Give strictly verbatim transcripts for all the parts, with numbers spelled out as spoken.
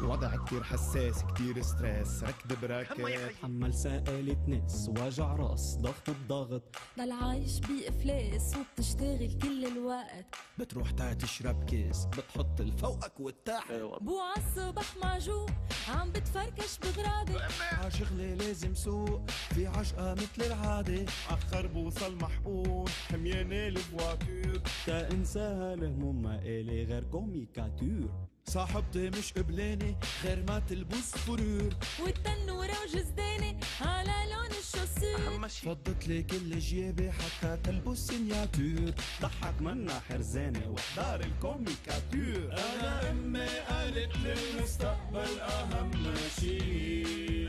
الوضع كتير حساس كتير ستريس، ركض براكت حمل سائلة ناس، وجع راس، ضغط الضغط، ضل عايش بإفلاس وبتشتغل كل الوقت، بتروح تعال تشرب كيس، بتحط الفوقك والتحت، بو عالصبح معجوق عم بتفركش بغرابة، عشغلي لازم سوق في عشقة مثل العادة، أخر بوصل محقون حميانة الفواتور، تا انساها الهموم ما إلي غير كوميكاتور، صاحبتي مش قبلاني غير ما تلبس فرور، والتنورة وجزدانة على لون الشاسور، فضت لي كل جيبي حتى تلبس سينياتور، ضحك منا حرزانة واحضار الكوميكاتور. أنا أمي قالت لي المستقبل أهم شي،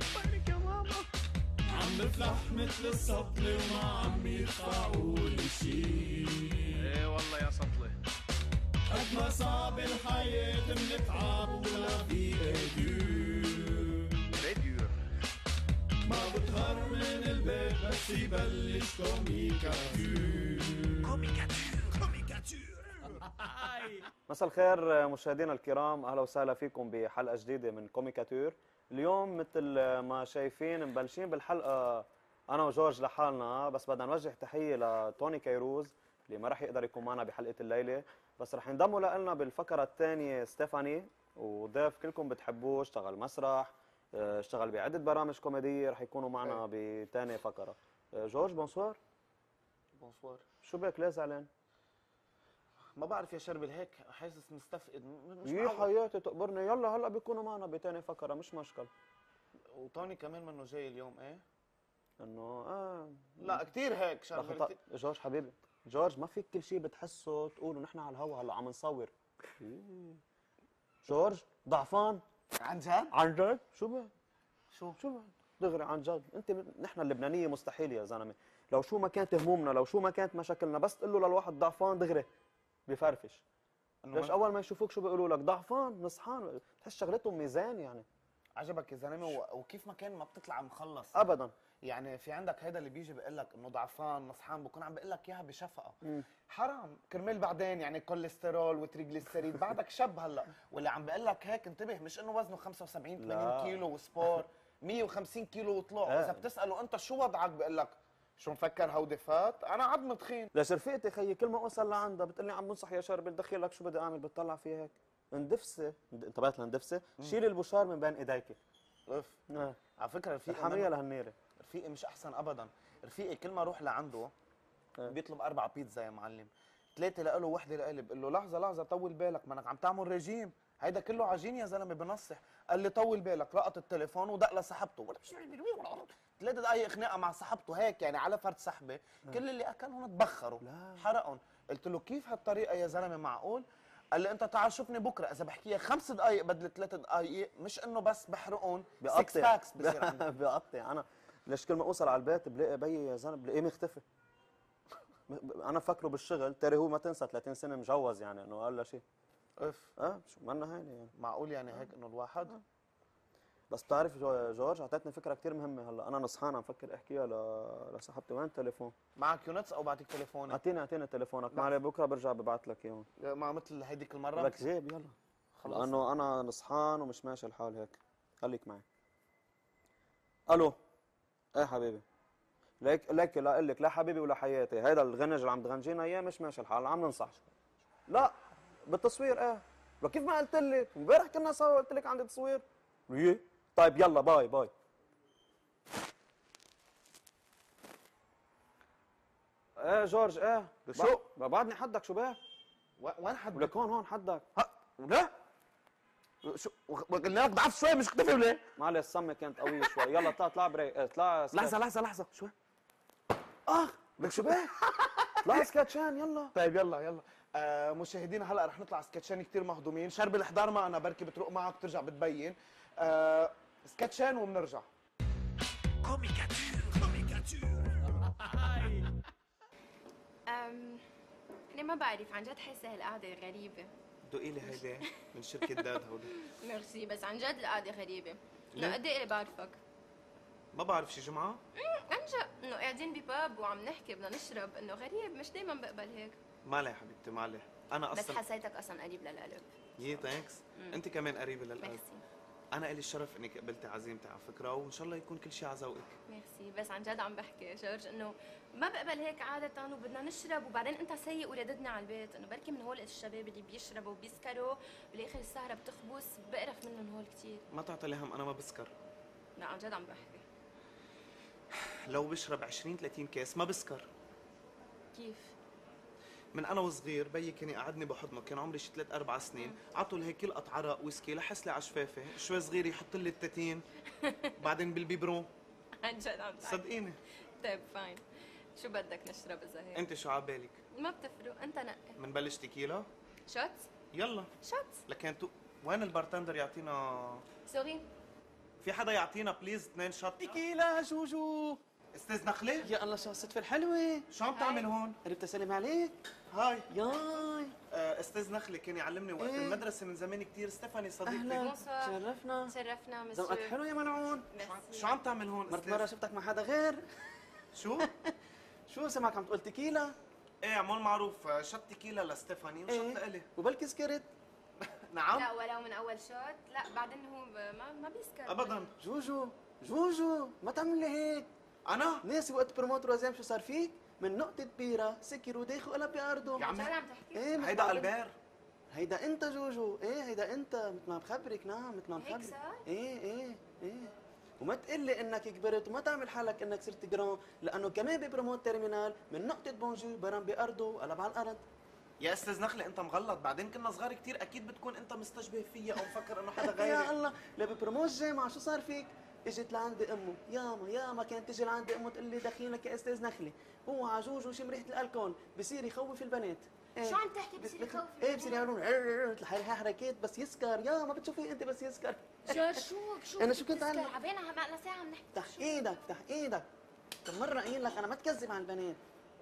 عم بفلح مثل السطلة وما عم يدفعوا لي شي. ايه والله يا سطلة، قد ما صعب الحياة بنتعب ولا في ديور، راديو ما بتهر من البيت بس يبلش كوميكاتور. كوميكاتور كوميكاتور. مساء الخير مشاهدينا الكرام، اهلا وسهلا فيكم بحلقه جديده من كوميكاتور. اليوم مثل ما شايفين مبلشين بالحلقه انا وجورج لحالنا، بس بدنا نوجه تحيه لتوني كيروز اللي ما رح يقدر يكون معنا بحلقه الليله، بس رح ينضموا لنا بالفقره الثانيه ستيفاني، وضيف كلكم بتحبوه، اشتغل مسرح، اشتغل بعده برامج كوميديه، رح يكونوا معنا بثاني فقره. جورج بونسوار. بونسوار. شو بك ليه زعلان؟ ما بعرف يا شربل، هيك حاسس مستفقد، مش يا حياتي تقبرني، يلا هلا بيكونوا معنا بثاني فقره مش مشكل. وطوني كمان منه جاي اليوم. ايه انه اه لا كثير هيك شربل كتير. جورج حبيبي، جورج ما فيك كل شيء بتحسه تقولوا نحن على الهوا هلا عم نصور. جورج ضعفان عن جد؟ عن جد. شو بك؟ شو شو بك؟ دغري عن جد، انت نحن اللبنانيه مستحيل يا زلمه، لو شو ما كانت همومنا، لو شو ما كانت مشاكلنا، بس تقول له للواحد ضعفان دغري بفرفش. ليش اول ما يشوفوك شو بيقولوا لك؟ ضعفان، نصحان، بتحس شغلتهم ميزان يعني. عجبك يا زلمه، وكيف ما كان ما بتطلع مخلص ابدا. يعني في عندك هيدا اللي بيجي بيقول لك انه ضعفان نصحان، بكون عم بيقول لك اياها بشفقه. مم. حرام كرمال بعدين يعني كوليسترول وتريجليسيريد بعدك شب هلا، واللي عم بيقول لك هيك انتبه، مش انه وزنه خمسة وسبعين ثمانين كيلو وسبور مية وخمسين كيلو وطلوع. آه. اذا بتساله انت شو وضعك بيقول لك شو مفكر هودي فات؟ انا عظم تخين. ليش رفيقتي خيي كل ما اوصل لعندها بتقول لي عم بنصح يا شربل دخيلك، شو بدي اعمل؟ بتطلع فيها هيك اندفسه، انتبهت لندفسه، شيلي البشار من بين ايديك. اف آه. على فكره رفيقي حاميه لهالنيره، رفيقي مش احسن ابدا. رفيقي كل ما اروح لعنده آه. بيطلب اربع بيتزا يا معلم، ثلاثه لإله وحده لإلي، بقول له لحظه لحظه طول بالك، ما انك عم تعمل ريجيم، هيدا كله عجين يا زلمه بنصح. قال لي طول بالك، لقط التليفون ودق لصاحبته، ثلاث دقائق خناقه مع صاحبته هيك يعني على فرد سحبه، كل اللي اكلهم تبخروا حرقهم. قلت له كيف هالطريقه يا زلمه، معقول؟ قال لي انت تعال شوفني بكره، اذا بحكيها خمس دقائق بدل ثلاث دقائق، مش انه بس بحرقهم، سكس باكس بصير عندي. بقطع انا. ليش كل ما اوصل على البيت بلاقي بيي يا زلمه بلاقيه مختفي. انا فكره بالشغل، ترى هو ما تنسى ثلاثين سنه مجوز يعني انه قال له شيء. اف اه شو مالنا هينه يعني. معقول يعني هيك انه الواحد آه. بس بتعرف جورج اعطيتني فكره كثير مهمه، هلا انا نصحان عم فكر احكيها ل... لصاحبتي. وين التليفون؟ معك يونتس او بعطيك تليفونك؟ اعطيني اعطيني تليفونك، معلي بكره برجع ببعث لك اياه. ما مثل هيديك المره لك جيب يلا خلص، لانه انا نصحان ومش ماشي الحال هيك. خليك معي. الو. ايه حبيبي، ليك ليك لا اقول لك لا حبيبي ولا حياتي، هيدا الغنج اللي عم تغنجينا اياه مش ماشي الحال، عم ننصح شوي. لا بالتصوير. ايه كيف ما قلت لك امبارح كنا سوا، قلت لك عندي تصوير. ايه طيب يلا باي باي. ايه جورج ايه شو بعدني حدك شو بيه؟ وين حدك؟ ولك هون هون حدك. ها ولا شو قلنا لك ضعف شوي مش اختفي ولا؟ معلش السمه كانت قويه شوي. يلا طلع طلع بريك. اطلع لحظه لحظه لحظه شوي. اخ بدك شو بيه؟ طلع سكتشان يلا. طيب يلا يلا. آه مشاهدينا هلا رح نطلع سكتشان كثير مهضومين، شرب الاحضار معنا بركي بتروق معك بترجع بتبين. آه سكتشان وبنرجع. كوميكاتور كوميكاتور. أم أنا ما بعرف عن جد، حاسة هالقعدة غريبة. دوقي لي هيدي من شركة داد هودي. ميرسي، بس عن جد القعدة غريبة. لا قد ايه اللي بعرفك؟ ما بعرف شي جمعة؟ امم عن جد انه قاعدين بباب وعم نحكي بدنا نشرب، انه غريب، مش دايما بقبل هيك. مالي يا حبيبتي مالي. انا بس اصلا حسيتك اصلا قريب للقلب. يي ثانكس. انت كمان قريبه للقلب. ميرسي انا الي الشرف انك قبلتي عزيمتي على فكره، وان شاء الله يكون كل شيء على ذوقك. ميرسي. بس عن جد عم بحكي جورج انه ما بقبل هيك عادة وبدنا نشرب وبعدين انت سيء ورددنا على البيت، انه بركي من هول الشباب اللي بيشربوا وبيسكروا بالاخر السهرة بتخبص، بقرف منهم هول كثير. ما تعطي هم، انا ما بسكر. لا عن جد عم بحكي. لو بشرب عشرين ثلاثين كاس ما بسكر. كيف؟ من انا وصغير بيي كان يقعدني بحضنه، كان عمري شي ثلاث اربع سنين، عطوا لي هيك كل قطع عرق ويسكي لحس لي على شفافي، شوي صغير يحط لي التاتين بعدين بالبيبرون. عن جد عم بحكي. صدقيني. طيب فاين، شو بدك نشرب اذا هيك؟ انت شو عبالك؟ ما بتفرق، انت نقي. منبلش تيكيلا؟ شوت؟ يلا. شوت؟ لكن تو وين البارتندر يعطينا؟ سوري. في حدا يعطينا بليز اثنين شوت تيكيلا جوجو. استاذ نخله؟ يا الله شو هالصدفة الحلوة. شو عم تعمل هون؟ قربت اسلم عليك. هاي. ياي آه، استاذ نخله كان يعلمني وقت إيه؟ المدرسه من زمان كثير، ستيفاني صديقتي. اهلا بونسوار. شرفنا. شرفنا ذوقك مسيو. حلو يا ملعون. ميرسي. شو عم تعمل هون مرت استاذ؟ مرة شفتك مع حدا غير. شو؟ شو سمعك عم تقول تيكيلا؟ ايه عمول معروف، آه، شط تيكيلا لستيفاني وشط إيه؟ لإلي. وبلكي سكرت. نعم؟ لا ولو من اول شوت، لا بعدين هو ب- ما ما بيسكر ابدا. جوجو جوجو ما تعمل لي هيك. انا؟ ناسي وقت بروموت رزام شو صار فيك؟ من نقطة بيرة سكر وداخل قلب بأرضه. يا عمي عم عم تحكي؟ ايه مثل هيدا ما البير. هيدا انت جوجو، ايه هيدا انت مثل ما بخبرك. نعم مثل ما هيك بخبرك. صار؟ ايه ايه ايه وما تقلي انك كبرت وما تعمل حالك انك صرت جران، لانه كمان ببروموت تيرمينال من نقطة بونجور برم بأرضه وقلب على الأرض. يا استاذ نخله انت مغلط، بعدين كنا صغار كثير، اكيد بتكون انت مستشبه فيا او مفكر انه حدا غيري. يا الله لا ببروموت جامعة شو صار فيك؟ اجت لعندي امه، ياما ياما كانت تجي لعندي امه تقول لي دخيلك يا استاذ نخله، هو عجوج وشم ريحة الالكول بصير يخوف البنات. إيه؟ شو عم تحكي بصير بس- يخوف ايه بصير البنات؟ يعملون مثل هاي حركات بس يسكر. يا ما بتشوفي انت بس يسكر. جورج شو شو أنا شو كنت أعمل؟ عبينا عم ساعة عم نحكي. افتح ايدك افتح ايدك. كم مرة قايل لك انا ما تكذب على البنات.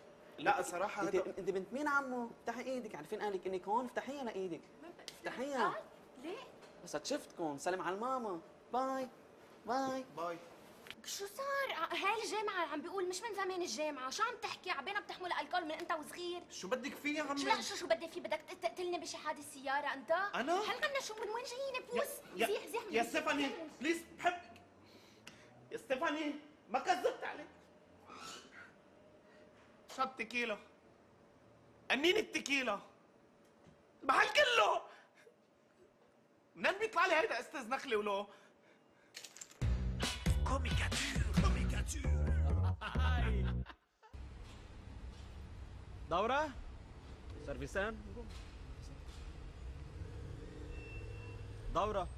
لا صراحه انت هذا انت بنت مين عمو؟ افتحي ايدك، عارفين قالك انك هون، افتحيها لايدك. افتحيها. آه؟ ليه؟ بس شفتكم سلم على الماما. باي باي. باي. شو صار؟ ع- هاي الجامعة عم بيقول مش من زمان الجامعة، شو عم تحكي؟ عبينا بتحمل الكول من انت وصغير. شو بدك فيه يا شو عمي؟ لا شو شو بدي فيه؟ بدك تقتلني بشي حادث سيارة انت؟ أنا؟ هل عنا شو من وين جايين بوس؟ يا زيح زيح يا ستيفاني بليز بحبك. يا ستيفاني ما كذبت عليك. شط تيكيلا. قنين التيكيلا. المحل كله. منين بيطلع لي هيدا استاذ نخله ولو؟ كوميكاتور كوميكاتور. دورة سيرفيسان دورة.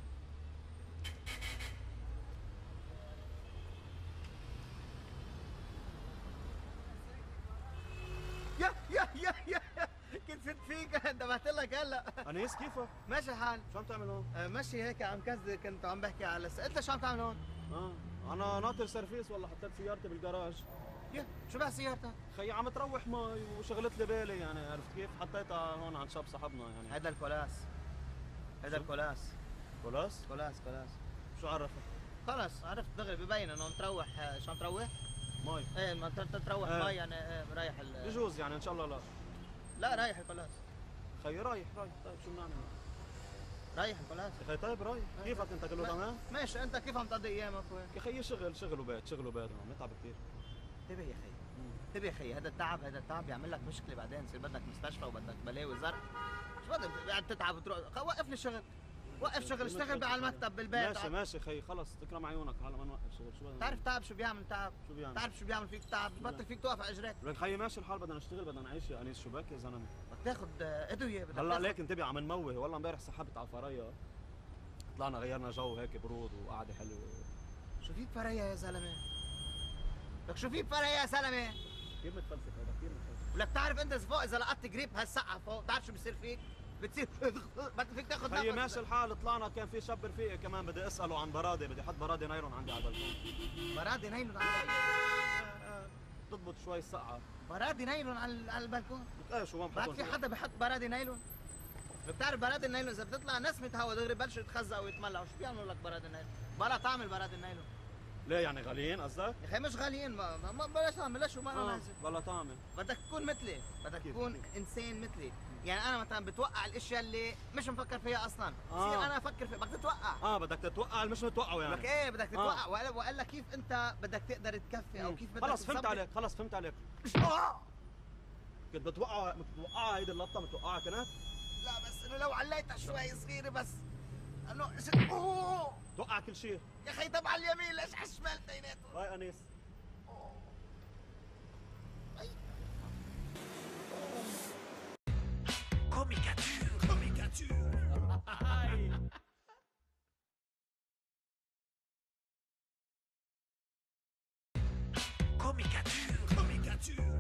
يا يا يا يا كنت فت فيك انتبهت لك هلا. انيس كيفك؟ ماشي الحال. شو عم تعمل هون؟ آه، ماشي هيك عم كذب، كنت عم بحكي على س... انت شو عم تعمل هون؟ اه انا ناطر سيرفيس والله، حطيت سيارتي بالجراج. يا شو بها سيارتك؟ خيي عم تروح مي وشغلت لي بالي يعني، عرفت كيف؟ حطيتها هون عند شاب صاحبنا يعني. هذا الكولاس هذا الكولاس خلاص كولاس كولاس. شو عرفك؟ خلص عرفت دغري ببين انه تروح. آه، شو عم تروح؟ مي ايه ما ت- تروح آه. مي يعني. آه، رايح ال... بجوز يعني ان شاء الله. لا لا رايح الكولاس. خيي رايح رايح. طيب شو بنعمل؟ رايح الكولاس. يا خي طيب رايح. كيفك انت كله تمام؟ ماشي انت كيف عم تقضي ايامك وين؟ يا خيي شغل شغل وبيت شغل وبيت عم نتعب كثير. انتبه يا خي انتبه يا خي، هذا التعب هذا التعب بيعمل لك مشكله بعدين، يصير بدك مستشفى وبدك بلاوي زرع. شو بدك قاعد تتعب وتروح؟ خ- وقف لي الشغل، وقف شغل، اشتغل على المكتب بالبيت. ماشي ماشي خي خلص تكرم عيونك هلا ما نوقف شغل. شو بدنا تعرف تعب شو بيعمل تعب؟ شو بيعمل؟ تعرف شو بيعمل فيك تعب؟ بطل فيك توقف على اجريك، لك خيي ماشي الحال، بدنا نشتغل بدنا نعيش يا انيس. شو بك يا زلمه؟ بدك تاخذ ادويه، بدك هلا تاخد- ليك انتبه عم نموه. والله امبارح سحبت على فريا، طلعنا غيرنا جو هيك برود وقعده حلوه. شو فيك فريا يا زلمه؟ لك شو فيك فريا يا زلمه؟ كثير متفلسف هذا كثير متفلسف. ولك تعرف انت فوق اذا لقطت جريب هالسقعه فوق، بتعرف شو بصير فيك؟ بتصير بدك فيك تاخذ خيي نفس. ماشي الحال، طلعنا كان في شاب رفيقي كمان بدي اساله عن برادة، بدي احط برادة نايلون عندي على البلكون. برادي نايلون على تضبط شوي السقعة. برادي نايلون على على البلكون. لك ايه شو ما بعد في حدا بحط برادي نايلون؟ بتعرف برادي النايلون اذا بتطلع نسمة هوا دغري بلشوا يتخزقوا ويتملعوا، شو بيعملوا لك برادي النايلون؟ بلا طعم البرادي النايلون. ليه يعني غاليين قصدك؟ يا اخي مش غاليين، ما, ما, ما بلاش تعمل، ليش وما انا اه نازل. بلا طعمة. بدك تكون مثلي، بدك كيف؟ تكون انسان مثلي، يعني انا مثلا بتوقع الاشياء اللي مش مفكر فيها اصلا، آه. بصير انا افكر فيها، بدك تتوقع. اه بدك تتوقع مش متوقعه يعني. لك ايه بدك تتوقع، وقال وقال لك كيف انت بدك تقدر تكفي او كيف بدك خلص فهمت تظبط. عليك، خلص فهمت عليك. كنت بتوقع متوقعها هيدي اللقطه متوقعها كانت؟ لا بس انه لو عليتها شوي صغيره بس انه اوه توقع كل شيء. يا اخي طب على اليمين ليش على الشمال اثنيناتهم؟ هاي انيس. Comicature, comicature. Comicature, comicature.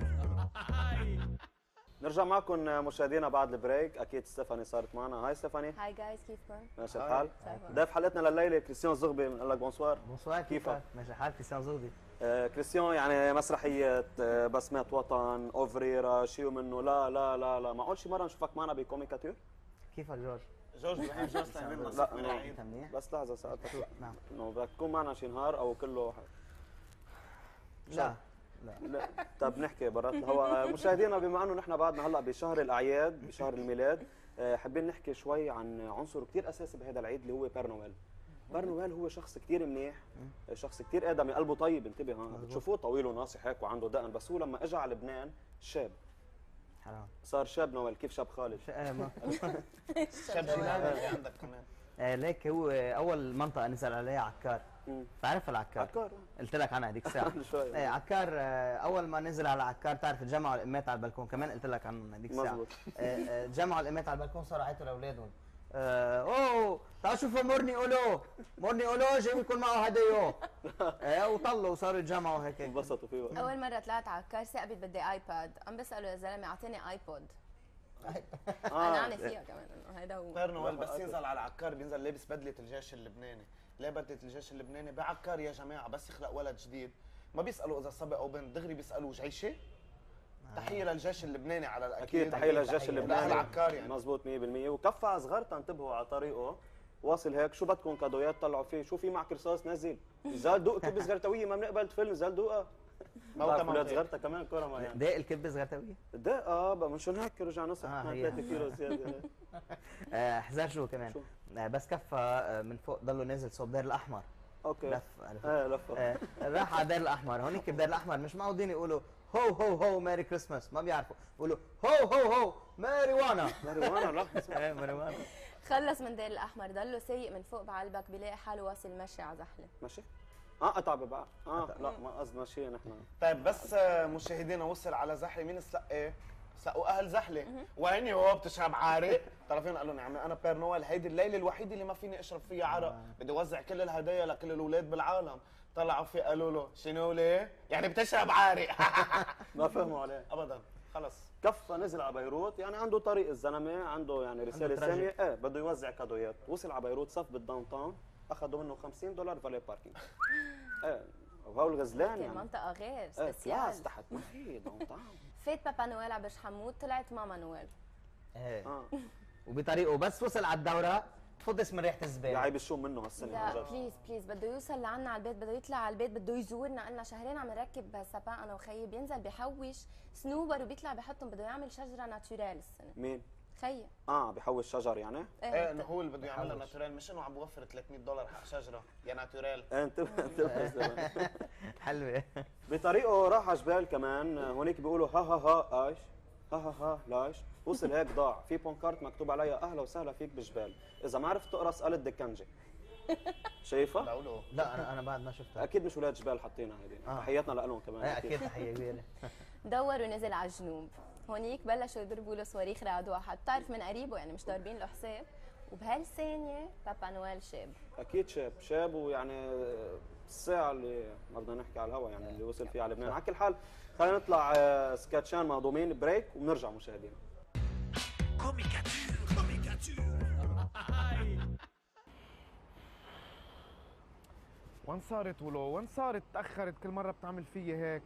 نرجع معكم مشاهدينا بعد البريك. اكيد ستيفاني صارت معنا. هاي ستيفاني، هاي جايز كيفكم؟ ماشي الحال؟ سلام. ضيف حلقتنا لليله كريستيان زغبي، بنقول لك بونسوار. بونسوار، كيفك؟ ماشي الحال؟ كريستيان زغبي. آه كريستيان، يعني مسرحيه آه بسمات وطن، اوفريرا، شيء منه. لا لا لا لا معقول شي مره نشوفك معنا بكوميكاتور؟ كيفك جورج؟ جورج بحب جورج تعمل لا من إنه- العيد. منيح؟ بس لحظه سالتك نعم. انه بدك تكون معنا شي نهار او كله ح- لا لا طب نحكي برات الهواء. مشاهدينا، بما انه نحن بعدنا هلا بشهر الاعياد، بشهر الميلاد، آه، حابين نحكي شوي عن عنصر كثير اساسي بهذا العيد اللي هو بير نويل. بير نويل هو شخص كثير منيح، شخص كثير ادمي، قلبه طيب. انتبه، ها بتشوفوه طويل وناصح هيك وعنده دقن، بس هو لما اجى على لبنان شاب، حرام. صار شاب نويل. كيف شاب خالد؟ ش- آه، ما- شاب جيلان اللي عندك كمان. آه، ليك هو اول منطقه نزل عليها عكار. مم. بتعرف العكار؟ عكار قلت لك عنها هذيك الساعه. شوي. ايه عكار، آه، اول ما نزل على عكار تعرف جمعوا الامات على البلكون، كمان قلت لك عنهم هذيك الساعه. مزبوط. آه، آه، جمعوا الامات على البلكون، صاروا يعيطوا لاولادهم. آه، اوه تعالوا شوفوا مورني اولو، مورني اولو جاي يكون معه هديه. ايه وطلوا وصاروا يتجمعوا هيك. انبسطوا فيه. اول مره طلعت على الكار ثاقبت بدي ايباد، عم بساله يا زلمه اعطيني ايبود. قنعني فيها كمان انه هيدا هو. بير نويل بس ينزل على عكار بينزل لابس بدله الجيش اللبناني. ليه بدله الجيش اللبناني؟ بعكار يا جماعه بس يخلق ولد جديد ما بيسالوا اذا صبي او بنت، دغري بيسالوا جعيشه. تحيه للجيش اللبناني على الاكيد. اكيد تحيه للجيش اللبناني. لاهل عكار يعني. مزبوط مية بالمية. وكفى صغرتها، انتبهوا على طريقه واصل هيك، شو بدكم كادويات طلعوا فيه، شو في معك رصاص نزل، زال دوق كبس غرتويه، ما بنقبل فيلم زال دوقها. موتى موتى صغرتها كمان كوره ما يعني. داق الكبه صغرتويه؟ داق اه بقى مشان هيك رجع نص آه، هي. ثلاثة كيلو زياده. آه، حذر شو كمان؟ شو؟ آه، بس كفى آه، من فوق ضلوا نازل صوب دير الاحمر. اوكي لف عرفت؟ ايه لفه. آه، راح على دير الاحمر، هونيك بدير الاحمر مش معودين يقولوا هو هو هو ميري كريسماس، ما بيعرفوا يقولوا هو هو هو ماريوانا. ماريوانا لا ايه ماريوانا. خلص من دير الاحمر، ضله سايق من فوق بعلبك بيلاقي حاله واصل مشي على زحله. ماشي. اه قطع ببعض. اه لا ما قصدنا شيء نحن. طيب بس آه، مشاهدينا وصل على زحله، مين سقاه؟ سقوا اهل زحله. وهني هو بتشرب عارق، طرفين قالوا لي عمي انا بير نويل هيدي الليله الوحيده اللي ما فيني اشرب فيها عرق، بدي اوزع كل الهدايا لكل الاولاد بالعالم. طلعوا فيه قالوا له شنو ليه؟ يعني بتشرب عارق. ما فهموا عليه ابدا. خلص كفى نزل على بيروت، يعني عنده طريق الزلمه، عنده يعني رساله عنده ساميه، ايه بده يوزع كادويات. وصل على بيروت صف بالداون تاون، اخذوا منه خمسين دولار فالي باركينج. ايه وهول الغزلان كان يعني منطقه غير ايه سبيسيال. كلاس تحت، ما في داون تاون. فات بابا نويل على برج حمود، طلعت ماما نويل. ايه اه وبطريقه بس وصل على الدوره تفضس من ريحه يا الزباله. عيب الشو منه هالسنه. لا عن جد. بليز بليز، بده يوصل لعنا على البيت، بده يطلع على البيت، بده يزورنا. قلنا شهرين عم نركب سباق انا وخيي، بينزل بحوش سنوبر وبيطلع بحطهم، بده يعمل شجره ناتشورال السنه. مين؟ خيي اه بحوش شجر يعني؟ ايه انه هو اللي بده يعملها ناتورال، مش انه عم بوفر ثلاثمية دولار حق شجره يا ناتورال. ايه انتبه انتبه. حلوه. بطريقه راح على جبال كمان، هونيك بيقولوا ها ها ها ايش؟ ها ها ها لايش؟ وصل هيك ضاع في بونكارت مكتوب عليها اهلا وسهلا فيك بجبال، اذا ما عرفت تقرا اسال الدكنجي. شايفها؟ لولو لا انا انا بعد ما شفتها. اكيد مش ولاد جبال حاطينها هيدي. آه. تحياتنا لهم كمان. ايه اكيد تحيه كبيره. دور ونزل على الجنوب، هونيك بلشوا يضربوا له صواريخ رعد واحد، بتعرف من قريبه يعني مش ضاربين له حساب. وبهالثانيه بابا نويل شاب. اكيد شاب شاب، ويعني الساعه اللي ما بدنا نحكي على الهوا يعني اللي وصل فيها على لبنان. على كل حال خلينا نطلع آه، سكاتشان مهضومين بريك وبنرجع مشاهدينا. Comicature, comicature. وين صارت ولو؟ وين صارت؟ تأخرت كل مرة بتعمل فيي هيك.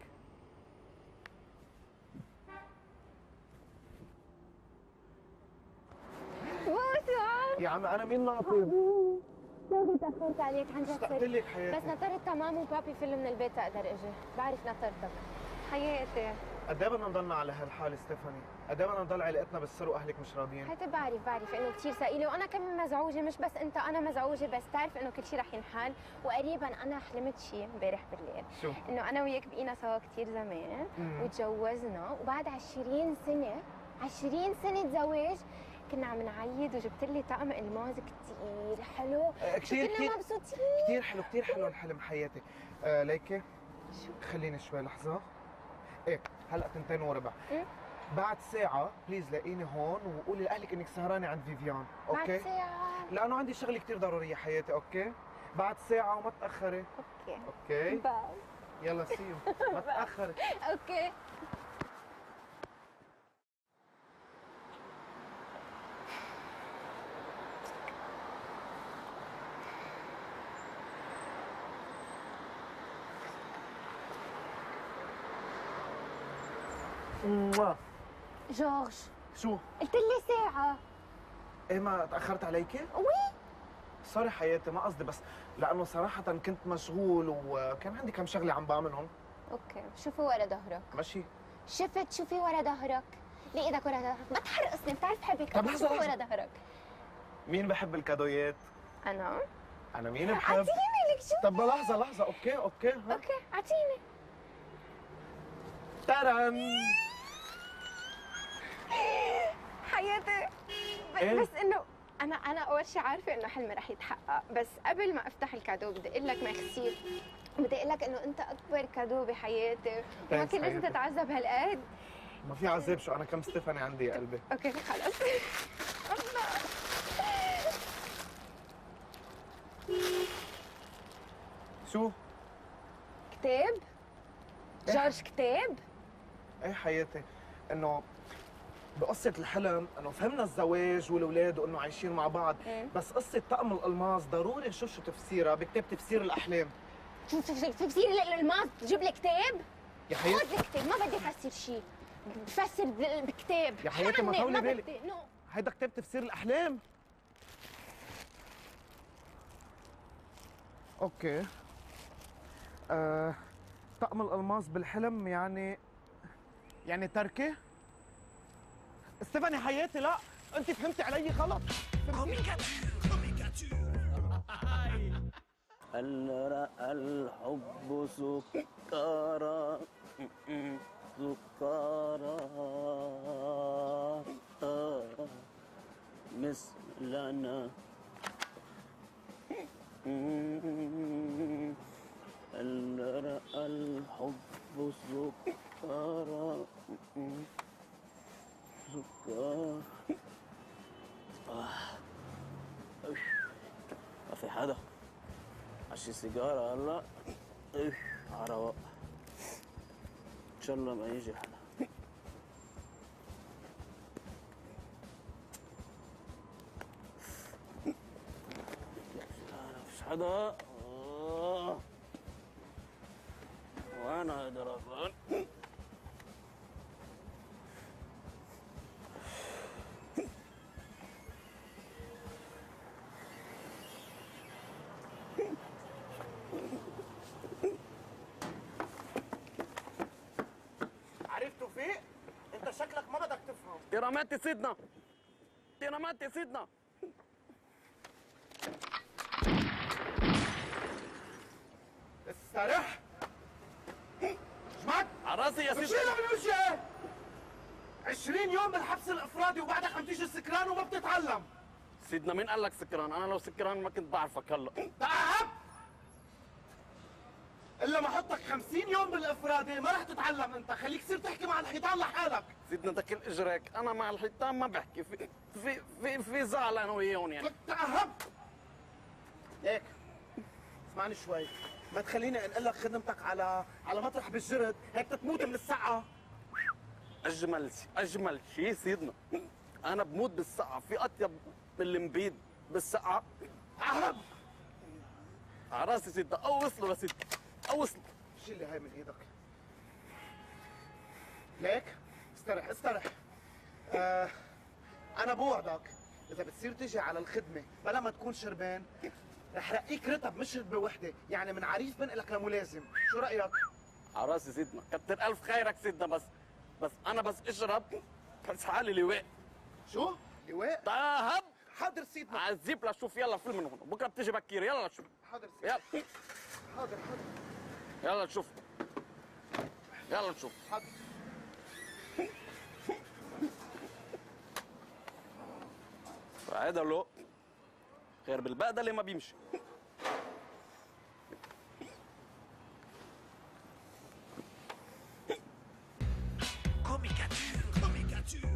يا عم أنا مين ناطر؟ سوري تأخرت عليك عن جد اشتقت سوري. لك حياتي. بس نطرت تمام وبابي فيلم من البيت أقدر أجي، بعرف نطرتك. حياتي قد ايه بدنا نضلنا على هالحال ستيفاني؟ قد ايه بدنا نضل علاقتنا بالسر واهلك مش راضيين؟ حتى بعرف بعرف انه كثير ثقيله وانا كمان مزعوجه، مش بس انت، انا مزعوجه، بس تعرف انه كل شيء رح ينحل. وقريبا انا حلمت شيء امبارح بالليل، شو؟ انه انا وياك بقينا سوا كثير زمان مم. وتجوزنا، وبعد عشرين سنه عشرين سنه زواج كنا عم نعيد، وجبت لي طقم الماس كثير حلو. كثير كنا كثير مبسوطين. كثير حلو كثير حلو الحلم حياتي. آه ليكي شو؟ خليني شوي لحظة. ايه هلا تنتين وربع. إيه؟ بعد ساعة بليز لاقيني هون وقولي لأهلك إنك سهرانة عند فيفيان، أوكي؟ بعد ساعة؟ لأنه عندي شغلة كثير ضرورية حياتي، أوكي؟ بعد ساعة وما تأخري. اوكي أوكي؟ باي. يلا سيو ما تأخري. اوكي. جورج شو؟ قلت لي ساعة. ايه ما تأخرت عليكي؟ وي سوري حياتي ما قصدي، بس لأنه صراحة كنت مشغول وكان عندي كم شغلة عم بعملهم. اوكي شوفي ورا ظهرك. ماشي. شفت شوفي ورا ظهرك، ليه ايدك ورا ظهرك، ما تحرقصني، بتعرف بحبك. طب لحظة شوفي لحظة. ورا ظهرك. مين بحب الكادويات؟ انا أنا مين بحب؟ اعطيني لك شوفي. طب لحظة لحظة، أوكي أوكي ها؟ اوكي اعطيني. ترن. حياتي ب- إيه؟ بس انه انا انا اول شيء عارفه انه حلمي رح يتحقق، بس قبل ما افتح الكادو بدي اقول لك ميرسي، بدي اقول لك انه انت اكبر كادو بحياتي، وما Thanks كان لازم حياتي. تتعذب هالقد. ما في عذاب، شو أنا كم ستيفاني عندي يا قلبي. اوكي خلص. شو؟ كتاب جورج، كتاب. ايه حياتي، انه بقصة الحلم انه فهمنا الزواج والولاد وانه عايشين مع بعض، إيه. بس قصة طقم الالماس ضروري نشوف شو تفسيرها بكتاب تفسير الاحلام. شو شو شو تفسير الماس؟ تجيب لي كتاب؟ يا حياتي خذ الكتاب، ما بدي افسر شيء، بفسر ب- بكتاب. يا حياتي ما عني، طولي بالك. بدي نو. هيدا كتاب تفسير الاحلام. اوكي. آه، طقم الالماس بالحلم يعني يعني تركه؟ ستيفاني حياتي لا، انت فهمتي علي غلط. هل رأى الحب سكارى سكارى مثلنا هل رأى الحب سكارى سكارى ما في حدا عشي سيجارة هلا. ايه على رواق ان شاء الله ما يجي حدا. ما فيش حدا. آه. وانا دربان. عرفت توفيق؟ انت شكلك ما بدك تفهم. تيرامات يا سيدنا، تيرامات يا سيدنا. استريح. جمعت على راسي يا سيدنا. شيلها من وجهي. عشرين يوم بالحبس الافرادي وبعدك عم تيجي سكران وما بتتعلم. سيدنا مين قال لك سكران؟ انا لو سكران ما كنت بعرفك هلا. تعب. الا ما احطك خمسين يوم بالافرادي ما رح تتعلم انت، خليك تصير تحكي مع الحيطان لحالك. سيدنا ده كل اجرك، انا مع الحيطان ما بحكي، في في في في زعل انا وياهم يعني. تعب. هيك اسمعني شوي، ما تخليني انقل لك خدمتك على على مطرح بالجرد، هيك تتموت من السقعه. اجمل اجمل شيء سيدنا، انا بموت بالسقعه، في اطيب من المبيد بالسقعه. تعب. على راسي سيدنا، اوصله بس سيدنا، اوصله. شيل لي هاي من ايدك. ليك استرح استرح. آه انا بوعدك اذا بتصير تجي على الخدمه بلا ما تكون شربان رح رقيك رتب مش رتبه وحده، يعني من عريس بنقلك لملازم، شو رايك؟ على راسي سيدنا، كتر الف خيرك سيدنا، بس بس انا بس اشرب بس حالي لواء. شو؟ لواء؟ طهب. حاضر سيدنا. عزيب لشوف يلا فيلم من هون، بكره بتيجي بكير يلا شوف. حاضر سيدنا. يلا. حاضر حاضر. يلا نشوف. يلا نشوف. حاضر. هذا لو خير بالبقدة اللي ما بيمشي. Comicature, comicature.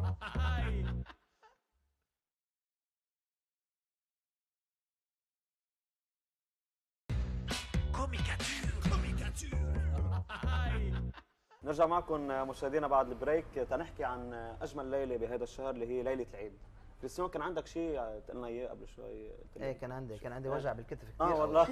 Comicature, comicature. نرجع معكم مشاهدينا بعد البريك تنحكي عن اجمل ليله بهذا الشهر اللي هي ليله العيد. كريستيان كان عندك شيء تقلنا اياه قبل شوي. ايه كان عندي كان عندي وجع بالكتف كثير. اه والله.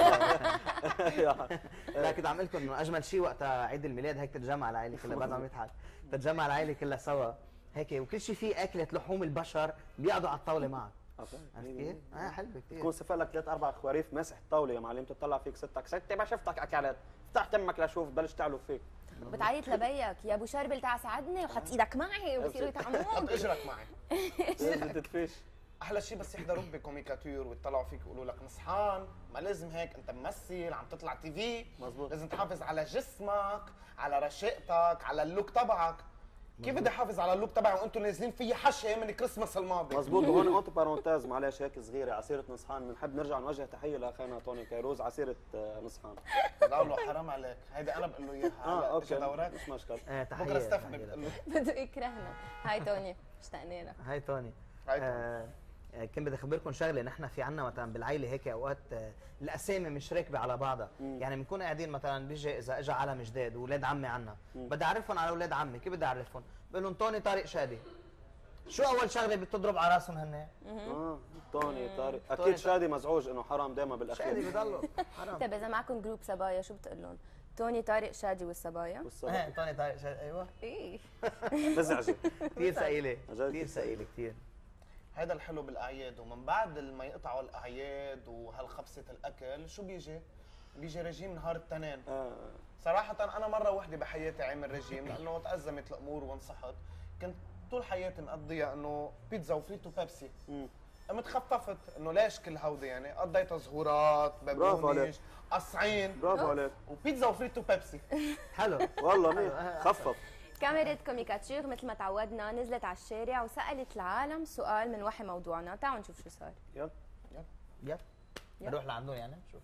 لا كنت عم لكم انه اجمل شيء وقتها عيد الميلاد هيك تتجمع العائله كلها، بعد عم يضحك تتجمع العائله كلها سوا هيك، وكل شيء فيه اكله لحوم البشر بيقعدوا على الطاوله معك. عرفت كيف؟ اه حلوه كثير. تكون سفق لك ثلاث اربع خواريف ماسح الطاوله يا معلم، تطلع فيك ستك ستة ما شفتك اكلت، فتح تمك لشوف بلش تعلو فيك. بتعيط لبيك يا ابو شربل تعال ساعدني وحط ايدك معي وبصيروا يطعموك. حط اجرك معي. لازم تتفيش. احلى شيء بس يحضروك بكوميكاتور ويطلعوا فيك يقولوا لك نصحان، ما لازم هيك، انت ممثل عم تطلع تي في، مزبوط. لازم تحافظ على جسمك، على رشاقتك، على اللوك تبعك. كيف بدي احافظ على اللوك تبعي وانتم نازلين في حشة من كريسماس الماضي؟ مزبوط. وهون اونت بارونتاز معلش هيك صغيره على سيره نصحان، بنحب نرجع نوجه تحيه لاخينا توني كيروز على سيره نصحان. لا له حرام عليك، هيدي انا بقول له اياها. اه اوكي دورك مش مشكل. آه تحيه. بكره استفني بتقول له بده يكرهنا. هاي توني اشتقنا لك. هاي توني. هاي توني. آه كنت بدي اخبركم شغله، نحن في عنا مثلا بالعائله هيك اوقات آه الاسامي مش راكبه على بعضها، مم. يعني بنكون قاعدين مثلا بيجي اذا اجى علم جداد واولاد عمي عنا، بدي اعرفهم على اولاد عمي، كيف بدي اعرفهم؟ بقول لهم توني طارق شادي. شو اول شغله بتضرب على راسهم هن؟ اه توني طارق، اكيد شادي مزعوج انه حرام دائما بالاخير. شادي بضله حرام. طيب اذا معكم جروب صبايا شو بتقول لهم؟ توني طارق شادي والصبايا؟ ايه توني طارق شادي ايوه. ايه مزعجه كثير ثقيله كثير ثقيله كثير. هذا الحلو بالاعياد، ومن بعد ما يقطعوا الاعياد وهالخبصه الاكل شو بيجي؟ بيجي رجيم نهار التنين. آه. صراحه انا مره وحده بحياتي عامل رجيم لانه تازمت الامور وانصحت، كنت طول حياتي مقضيها انه بيتزا وفريتو بيبسي. قمت خففت انه ليش كل هودي، يعني قضيتها زهورات بابونيش قصعين برافو عليك وبيتزا وفريتو بيبسي. حلو والله منيح خفف. كاميرا كوميكاتور مثل ما تعودنا نزلت على الشارع وسالت العالم سؤال من وحي موضوعنا، تعالوا نشوف شو صار. يلا يلا نروح لعندهم يعني نشوف.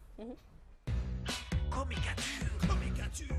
Comicature, comicature.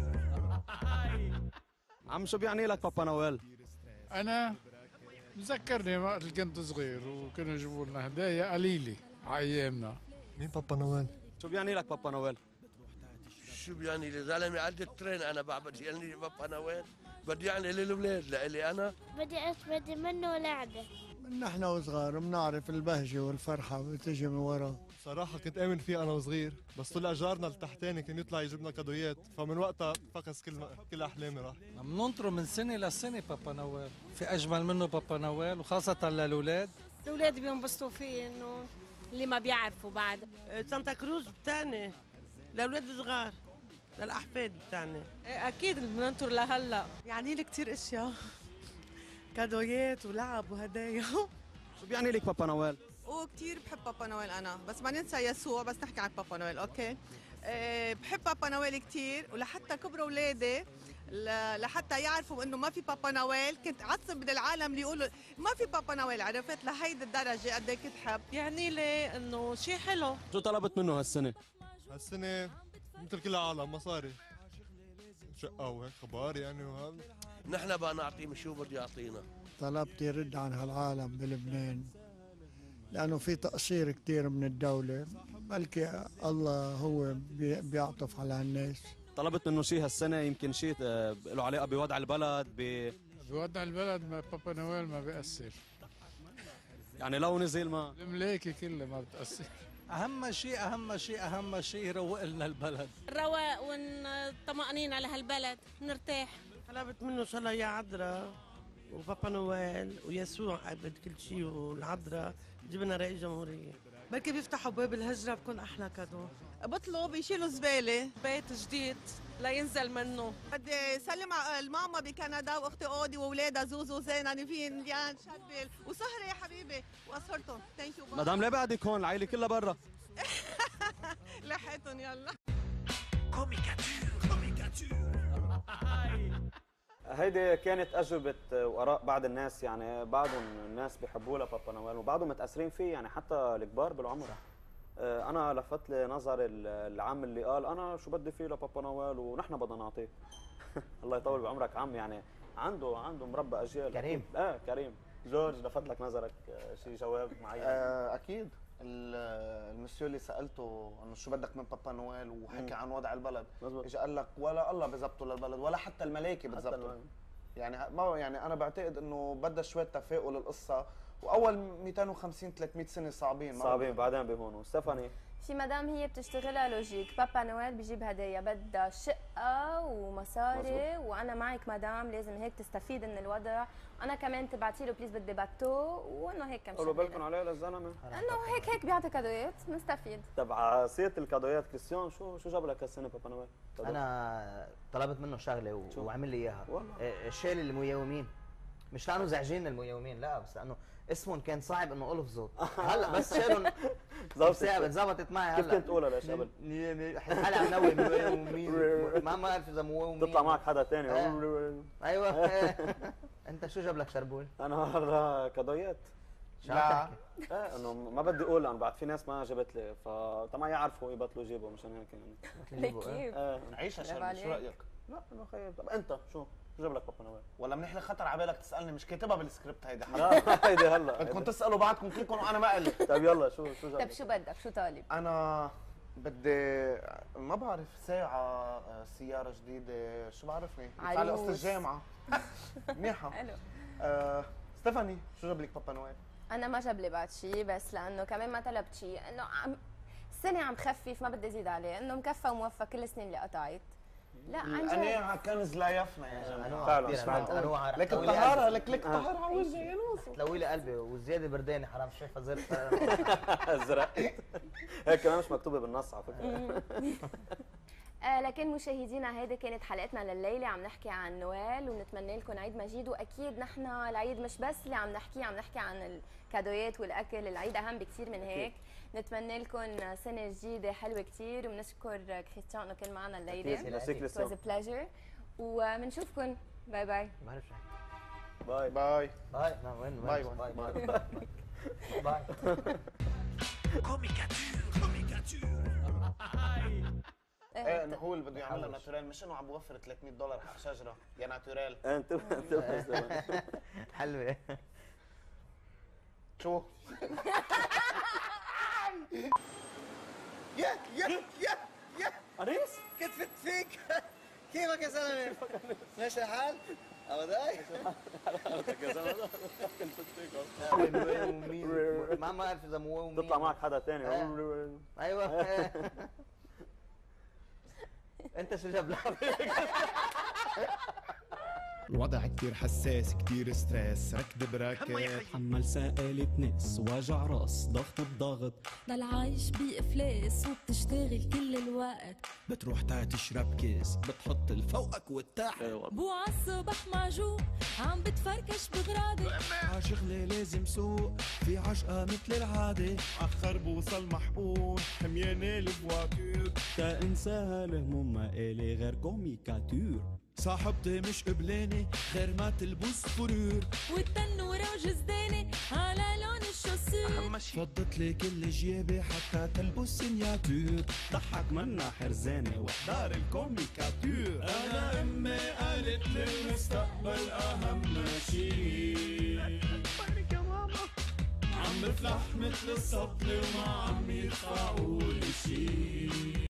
عم شو بيعني لك بابا نويل؟ أنا بذكرني وقت اللي كنت صغير وكانوا يجيبوا لنا هدايا قليلة على أيامنا. مين بابا نويل؟ شو بيعني لك بابا نويل؟ شو بيعني لي زلمه عندي ترين انا بعد يعني بابا نويل بدي يعني للاولاد لإلي انا بدي بدي منه لعبه. من نحن وصغار بنعرف البهجه والفرحه بتجي من ورا. صراحه كنت امن فيه انا وصغير، بس طلع جارنا التحتاني كان يطلع يجيب لنا كادويات، فمن وقتها فقس كل كل احلامي راح. عم ننطره من سنه لسنه بابا نويل، في اجمل منه بابا نويل وخاصه للاولاد. الاولاد بينبسطوا فيه انه اللي ما بيعرفوا بعد. سانتا كروز بتاعنا لاولاد صغار للاحفاد بتاعنا. اكيد بننطر لهلا. يعني لي كثير اشياء كادويات ولعب وهدايا. شو بيعني لك بابا نويل؟ وكثير بحب بابا نويل انا، بس ما ننسى يسوع، بس نحكي عن بابا نويل اوكي. أه بحب بابا نويل كثير، ولحتى كبروا اولادي لحتى يعرفوا انه ما في بابا نويل، كنت اعصب من العالم اللي يقولوا ما في بابا نويل، عرفت لهيدي الدرجه قد ايه كنت حب. يعني لي انه شيء حلو. شو طلبت منه هالسنه؟ هالسنه مثل كل العالم مصاري، شقه وهيك خبار يعني وهذا. نحن بقى نعطيه شو بده يعطينا. طلبت يرد عن هالعالم بلبنان لانه في تقصير كثير من الدوله، بلكي الله هو بيعطف على الناس. طلبت منه شيء هالسنه، يمكن شيء له علاقه بوضع البلد ب بوضع البلد ما بابا نويل ما بيأثر، يعني لو نزل ما الملاكي كلها ما بتأثر. اهم شيء اهم شيء اهم شيء يروق لنا البلد، الرواق والطمأنينة على هالبلد نرتاح. طلبت منه صلاة يا عذراء وبابا نويل ويسوع قبل كل شيء والعذراء جبنا رئيس جمهورية. بركي بيفتحوا باب الهجرة بكون أحلى كادو. بطلب يشيلوا زبالة. بيت جديد لا ينزل منه. بدي سلم على الماما بكندا واختي اودي واولادها زوزو زينة نيفين ديان شربل وسهرة يا حبيبي واسهرتهم. ثانك يو. مدام ليه بعدك هون؟ العيلة كلها برا. لحقتهم يلا. كوميكاتور كوميكاتور. هيدي كانت أجوبة وآراء بعض الناس، يعني بعضهم الناس بيحبوا لها بابا نويل وبعضهم متأثرين فيه، يعني حتى الكبار بالعمر. أنا لفت لي نظر العم اللي قال أنا شو بدي فيه لبابا نويل ونحن بدنا نعطيه. الله يطول بعمرك عم، يعني عنده عنده مربى أجيال. كريم. آه كريم. جورج لفت لك نظرك شيء جواب معين؟ آه أكيد. المسيو اللي سالته انه شو بدك من بابا نويل وحكي عن وضع البلد، اجى قال لك ولا الله بزبطه للبلد ولا حتى الملائكه بتزبطه. يعني ما يعني انا بعتقد انه بدها شويه تفاؤل القصه، واول مئتين وخمسين ثلاثمئة سنه صعبين صعبين بعدين بيهونوا. ستيفاني في مدام هي بتشتغلها لوجيك، بابا نويل بيجيب هدايا، بدها شقه ومصاري، وانا معك مدام لازم هيك تستفيد من الوضع. انا كمان تبعتي له بليز بدي باتو، وانه هيك كم شغله. قولوا بالكم عليه للزلمه انه هيك هيك بيعطي كادويات نستفيد. تبع سيره الكادويات كريستيان، شو شو جاب لك هالسنه بابا نويل؟ انا طلبت منه شغله و... وعمل لي اياها. شال الميومين، مش لانه زعجين الميومين، لا بس لانه اسمهم كان صعب انه الفظه. هلا بس شالهم ظبطت ظبطت معي. هلا كيف كنت تقولها ليش قبل؟ حالي عم نوي ميومين ما ما الف اذا ميومين تطلع معك حدا ثاني. ايوه. انت شو جاب لك شربول؟ انا هلا كادويات. شو عم تحكي؟ ايه انه ما بدي اقول لانه بعد في ناس ما جابت لي، فطبعا يعرفوا يبطلوا يجيبوا، مشان هيك يعني. كيف؟ نعيشها شربول. شو رايك؟ لا انه خيب. طب انت شو؟ شو جاب لك بابا نويل؟ ولا منيح لي خطر على بالك تسالني؟ مش كاتبها بالسكريبت هيدي حدا. لا هيدي هلا بدكم تسالوا بعضكم كلكم وانا ما قلت. طيب يلا شو شو جاب؟ طيب شو بدك؟ شو طالب؟ انا بدي ما بعرف ساعة، سيارة جديدة، شو بعرفني؟ على قصة الجامعة. منيحة. حلو. آه، ستيفاني شو جاب لك بابا نويل؟ أنا ما جاب لي بعد شيء، بس لأنه كمان ما طلبت شيء، إنه عم السنة عم خفف ما بدي أزيد عليه، إنه مكفى وموفى كل السنين اللي قطعت. لا عن جد أنا كنز لا يفنى يا جماعة. فعلا سمعت انواع. لك الطهارة، لك لك طهارة على وجهي يا نوسو. تلوي لي قلبي والزيادة بردانة حرام شايفها زرق. ازرق. هيك كمان مش مكتوبة بالنص على فكرة. آه لكن مشاهدينا هيدي كانت حلقتنا لليله، عم نحكي عن نويل ونتمنى لكم عيد مجيد. واكيد نحن العيد مش بس اللي عم نحكي، عم نحكي عن الكادويات والاكل، العيد اهم بكثير من هيك. نتمنى لكم سنه جديده حلوه كثير، وبنشكر كريستيان انه كان معنا الليله. It was a pleasure. وبنشوفكم. باي باي. باي باي باي. وين باي باي باي باي. كوميكاتور كوميكاتور. ايه انه هو اللي بده يعملها ناتورال، مش انه عم بوفر ثلاثمئة دولار حق شجره يا ناتورال. انت انت حلوه. شو؟ يا يا يا يا انيس كتفت فيك. كيفك يا زلمه؟ ماشي الحال؟ ابداي يا زلمه ما ما اعرف اذا مو تطلع معك حدا ثاني. ايوه. انت شو جاب لك؟ الوضع كتير حساس، كتير ستريس، ركض براكت، حمل سائل تنس، وجع راس، ضغط بضغط، ضل عايش بإفلاس وبتشتغل كل الوقت، بتروح تا تشرب كيس، بتحط الفوقك والتحت، بو عالصبح معجوع عم بتفركش بغراضي، عشغلي لازم سوق، في عشقة مثل العادة، أخر بوصل محقون، حميانة الفواتور، تا انساها الهموم ما إلي غير كوميكاتور، صاحبتي مش قبلاني غير ما تلبس فرور، والتنورة وجزداني على لون الشوسور، فضت لي كل جيبي حتى تلبس سينياتور، ضحك منا حرزانة وحضار الكوميكاتور، أنا أمي قالت لي المستقبل أهم شي، عم بفلح مثل الصبل وما عم يدفعوا لي شي.